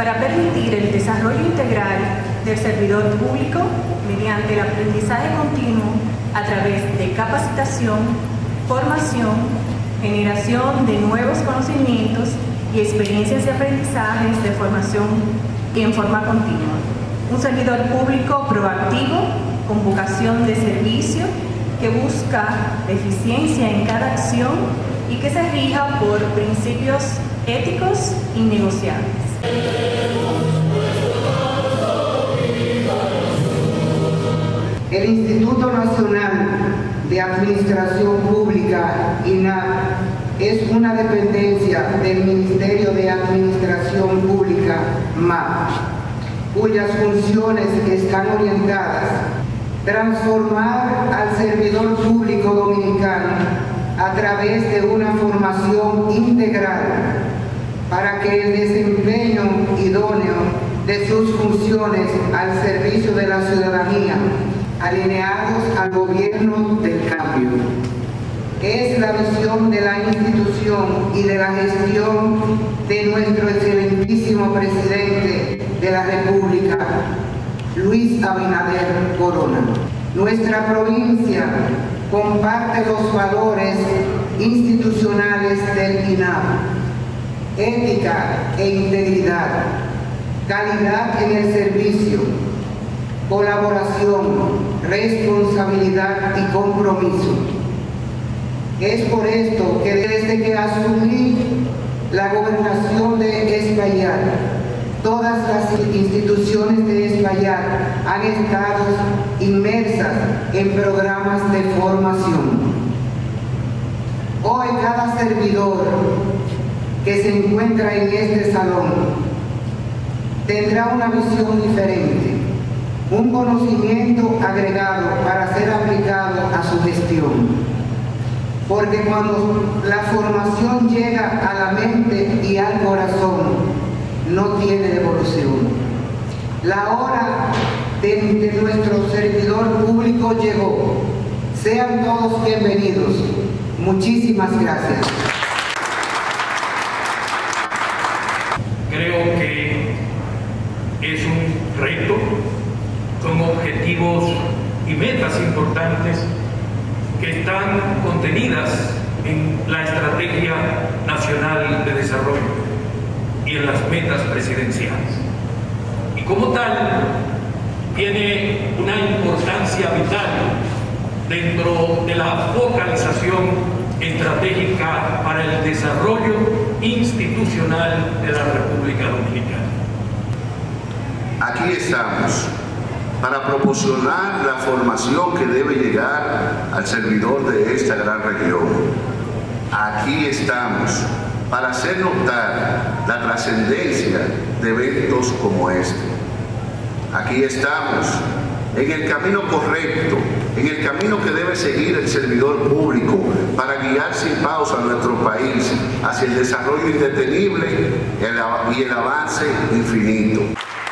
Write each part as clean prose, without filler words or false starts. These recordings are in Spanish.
para permitir el desarrollo integral del servidor público mediante el aprendizaje continuo a través de capacitación, formación, generación de nuevos conocimientos y experiencias de aprendizajes de formación en forma continua. Un servidor público proactivo, con vocación de servicio, que busca la eficiencia en cada acción y que se rija por principios éticos innegociables. El Instituto Nacional de Administración Pública, INAP, es una dependencia del Ministerio de Administración Pública, MAP, cuyas funciones están orientadas a transformar al servidor público dominicano a través de una formación integral para que el desempeño idóneo de sus funciones al servicio de la ciudadanía, alineados al gobierno del cambio. Es la visión de la institución y de la gestión de nuestro excelentísimo presidente de la República, Luis Abinader Corona. Nuestra provincia comparte los valores institucionales del INAP: ética e integridad, calidad en el servicio, colaboración, responsabilidad y compromiso. Es por esto que desde que asumí la gobernación de Espaillat, todas las instituciones de Espaillat han estado inmersas en programas de formación. Hoy cada servidor que se encuentra en este salón tendrá una visión diferente, un conocimiento agregado para ser aplicado a su gestión. Porque cuando la formación llega a la mente y al corazón, no tiene devolución. La hora de nuestro servidor público llegó. Sean todos bienvenidos. Muchísimas gracias. Creo que es un reto, son objetivos y metas importantes que están contenidas en la Estrategia Nacional de Desarrollo y en las metas presidenciales. Y como tal, tiene una importancia vital dentro de la focalización estratégica para el desarrollo institucional de la República Dominicana. Aquí estamos para proporcionar la formación que debe llegar al servidor de esta gran región. Aquí estamos para hacer notar la trascendencia de eventos como este. Aquí estamos en el camino correcto, en el camino que debe seguir el servidor público para guiar sin pausa a nuestro país hacia el desarrollo indetenible y el avance infinito.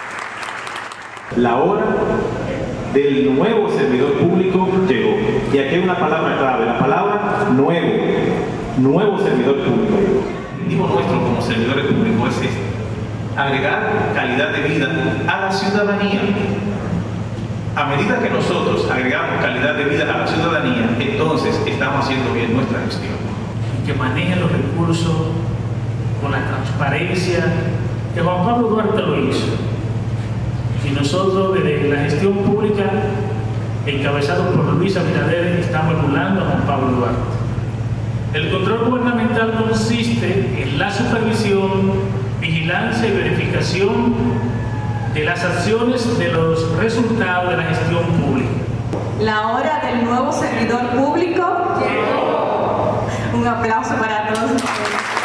La hora del nuevo servidor público llegó. Y aquí hay una palabra clave, la palabra nuevo. Nuevo servidor público. El objetivo nuestro como servidores públicos es agregar calidad de vida a la ciudadanía. A medida que nosotros agregamos calidad de vida a la ciudadanía, entonces estamos haciendo bien nuestra gestión. Que maneje los recursos con la transparencia que Juan Pablo Duarte lo hizo. Y nosotros desde la gestión pública, encabezados por Luis Abinader, estamos emulando a Juan Pablo Duarte. El control gubernamental consiste en la supervisión, vigilancia y verificación de las acciones de los resultados de la gestión pública. La hora del nuevo servidor público llegó. Un aplauso para todos ustedes.